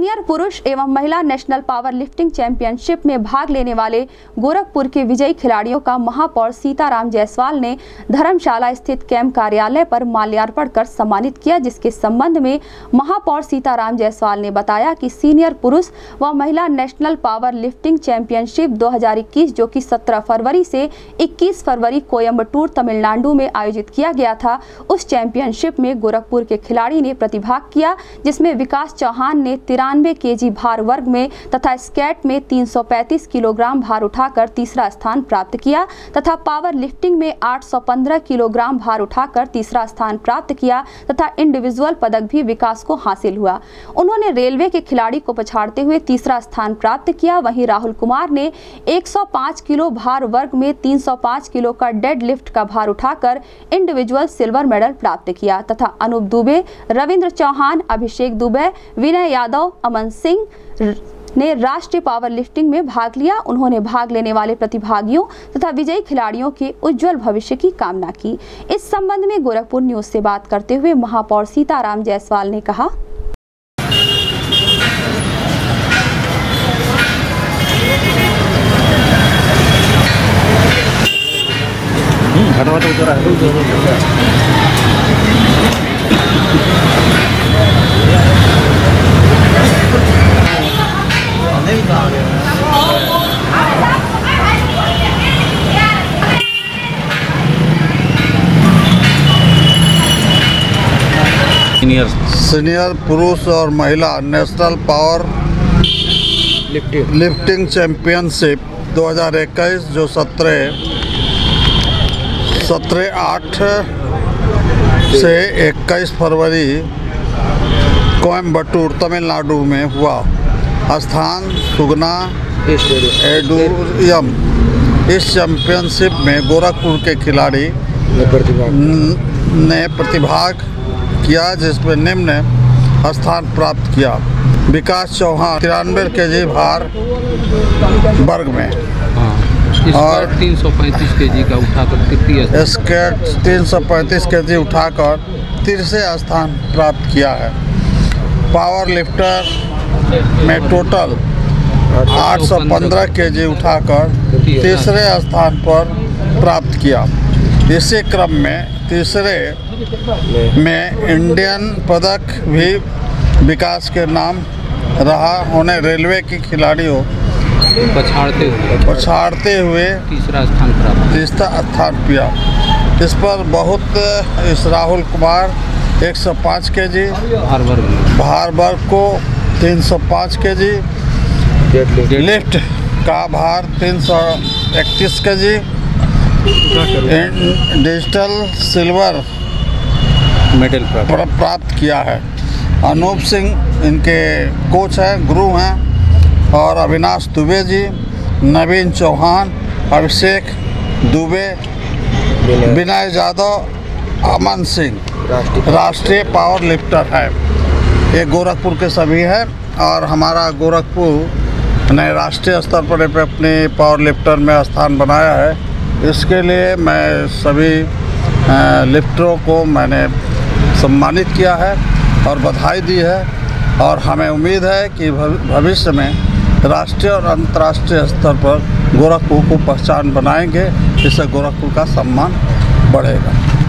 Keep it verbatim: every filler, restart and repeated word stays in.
Senior पुरुष एवं महिला नेशनल पावर लिफ्टिंग चैंपियनशिप में भाग लेने वाले गोरखपुर के विजयी खिलाड़ियों का महापौर सीताराम जायसवाल ने धर्मशाला स्थित कैंप कार्यालय पर माल्यार्पण कर सम्मानित किया, जिसके संबंध में महापौर सीताराम जायसवाल ने बताया कि सीनियर पुरुष व महिला नेशनल पावर लिफ्टिंग चैंपियनशिप दो हज़ार इक्कीस जो कि सत्रह फरवरी से इक्कीस फरवरी कोयम्बटूर तमिलनाडु में आयोजित किया गया था, उस चैंपियनशिप में गोरखपुर के खिलाड़ी ने प्रतिभाग किया, जिसमें विकास चौहान ने तिरानवे केजी भार वर्ग में तथा स्केट में तीन सौ पैंतीस किलोग्राम भार उठाकर तीसरा स्थान प्राप्त किया तथा पावर लिफ्टिंग में आठ सौ पंद्रह किलोग्राम भार उठाकर तीसरा स्थान प्राप्त किया तथा इंडिविजुअल पदक भी विकास को हासिल हुआ। उन्होंने रेलवे के खिलाड़ी को पछाड़ते हुए तीसरा स्थान प्राप्त किया। वहीं राहुल कुमार ने एक सौ पाँच किलो भार वर्ग में तीन सौ पाँच किलो का डेड लिफ्ट का भार उठाकर इंडिविजुअल सिल्वर मेडल प्राप्त किया तथा अनूप दुबे, रविंद्र चौहान, अभिषेक दुबे, विनय यादव, अमन सिंह ने राष्ट्रीय पावर लिफ्टिंग में भाग लिया। उन्होंने भाग लेने वाले प्रतिभागियों तथा विजयी खिलाड़ियों के उज्जवल भविष्य की कामना की। इस संबंध में गोरखपुर न्यूज से बात करते हुए महापौर सीताराम जायसवाल ने कहा, सीनियर सीनियर पुरुष और महिला national powerlifting lifting championship दो हज़ार इक्कीस जो सत्रह सत्रह आठ से इक्कीस फरवरी कोयम्बटूर तमिलनाडु में हुआ। स्थान सुगना एडुयम। इस चैंपियनशिप में गोरखपुर के खिलाड़ी ने प्रतिभाग किया, जिसमें निम्न स्थान प्राप्त किया। विकास चौहान तिरानवे के जी भार वर्ग में और तीन सौ पैंतीस के जी का उठाकर तृतीय स्केट तीन सौ पैंतीस के जी उठाकर तीसरे स्थान प्राप्त किया है। पावर लिफ्टर में टोटल आठ सौ पंद्रह के जी उठाकर तीसरे स्थान पर प्राप्त किया। इसी क्रम में तीसरे में इंडियन पदक भी विकास के नाम रहा। उन्हें रेलवे की खिलाड़ियों पछाड़ते हुए पछाड़ते हुए तीसरा स्थान प्राप्त तीसरा स्थान किया। इस पर बहुत इस राहुल कुमार एक सौ पाँच के जी भार वर्ग भार वर्ग को तीन सौ पाँच के जी लिफ्ट का भार तीन सौ इकतीस के जी डिजिटल सिल्वर मेडल प्राप्त किया है। अनूप सिंह इनके कोच हैं, गुरु हैं, और अविनाश दुबे जी, नवीन चौहान, अभिषेक दुबे, विनय यादव, अमन सिंह राष्ट्रीय पावर लिफ्टर है। ये गोरखपुर के सभी हैं और हमारा गोरखपुर ने राष्ट्रीय स्तर पर अपने पावर लिफ्टर में स्थान बनाया है। इसके लिए मैं सभी लिफ्टरों को मैंने सम्मानित किया है और बधाई दी है और हमें उम्मीद है कि भविष्य में राष्ट्रीय और अंतर्राष्ट्रीय स्तर पर गोरखपुर को पहचान बनाएंगे, इससे गोरखपुर का सम्मान बढ़ेगा।